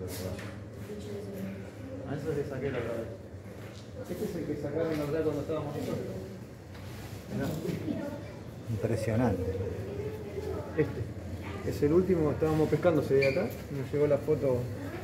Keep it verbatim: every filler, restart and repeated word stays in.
A eso le saqué la otra vez. Este es el que sacaron la verdad cuando estábamos nosotros. Mirá. Impresionante. Este. Es el último, estábamos pescando, se ve acá. Nos llegó la foto